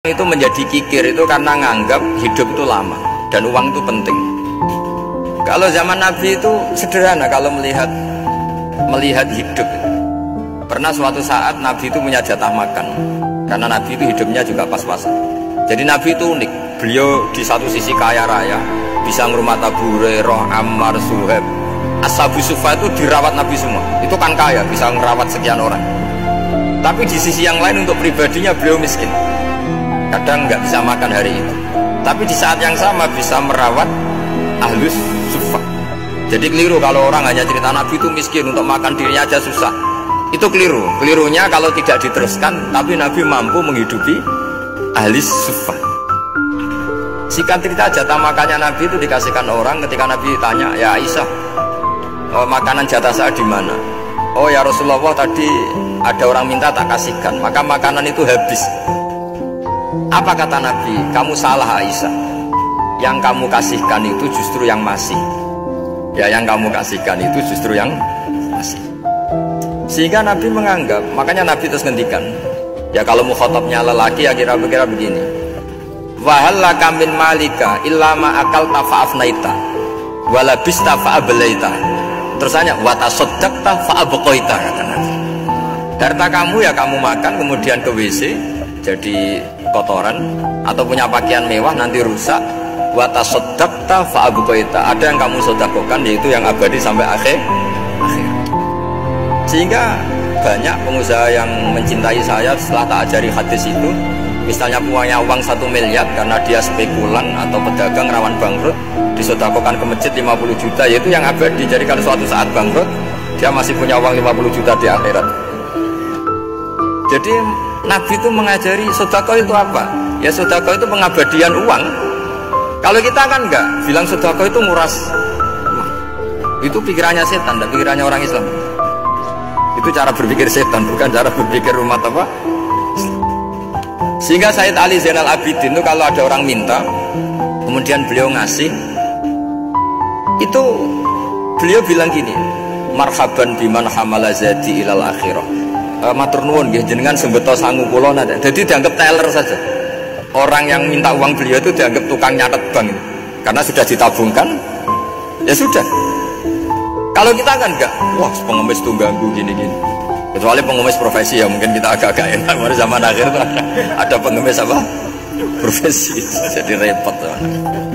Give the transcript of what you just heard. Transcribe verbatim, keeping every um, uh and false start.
itu menjadi kikir itu karena nganggap hidup itu lama dan uang itu penting. Kalau zaman Nabi itu sederhana kalau melihat melihat hidup. Pernah suatu saat Nabi itu punya jatah makan karena Nabi itu hidupnya juga pas-pasan. Jadi Nabi itu unik. Beliau di satu sisi kaya raya, bisa ngurmat Abu Hurairah, Ammar, Suhaib, Ashabu Sufa itu dirawat Nabi semua. Itu kan kaya, bisa ngerawat sekian orang. Tapi di sisi yang lain untuk pribadinya beliau miskin. Kadang nggak bisa makan hari itu. Tapi di saat yang sama bisa merawat Ahlus Sufa. Jadi keliru kalau orang hanya cerita Nabi itu miskin, untuk makan dirinya aja susah. Itu keliru. Kelirunya kalau tidak diteruskan, tapi Nabi mampu menghidupi Ahlus Sufa. Singkat cerita jatah makannya Nabi itu dikasihkan orang ketika Nabi tanya, ya Aisyah, oh, makanan jatah saya di mana? Oh ya Rasulullah, tadi ada orang minta tak kasihkan, maka makanan itu habis. Apa kata Nabi? Kamu salah Aisyah. Yang kamu kasihkan itu justru yang masih. Ya yang kamu kasihkan itu justru yang masih. Sehingga Nabi menganggap, makanya Nabi terus ngendikan. Ya kalau mukhatabnya lelaki ya kira-kira begini. Wahallaka min malika illa ma akalta fa'afnaita walabista fa'ablaita. Terus hanya watasaddaqta fa'abqaita, kata Nabi. Harta kamu ya kamu makan kemudian ke W C jadi kotoran, atau punya pakaian mewah nanti rusak. Watasaddaqta fa'abqaita, ada yang kamu sedekahkan yaitu yang abadi sampai akhir akhir. Sehingga banyak pengusaha yang mencintai saya setelah tak ajari hadis itu, misalnya punya uang satu miliar karena dia spekulan atau pedagang rawan bangkrut, disedekahkan ke masjid lima puluh juta, yaitu yang abadi. Jadi kalau suatu saat bangkrut dia masih punya uang lima puluh juta di akhirat. Jadi Nabi itu mengajari sedekah itu apa? Ya sedekah itu pengabadian uang. Kalau kita kan enggak, bilang sedekah itu nguras. Itu pikirannya setan dan pikirannya orang Islam. Itu cara berpikir setan, bukan cara berpikir umat apa. Sehingga Sayyid Ali Zainal Abidin itu kalau ada orang minta kemudian beliau ngasih, itu beliau bilang gini, marhaban biman hamala zadi ilal akhirah. E, matur nuwun nggih jenengan sembeto sangu kula nate. Jadi dianggap teller saja. Orang yang minta uang beliau itu dianggap tukang nyatet bank, karena sudah ditabungkan, ya sudah. Kalau kita kan enggak, wah pengemis tuh ganggu gini-gini. Kecuali pengemis profesi ya mungkin kita agak-agak enak. Pada zaman akhir itu ada, ada pengemis apa? Profesi, jadi repot.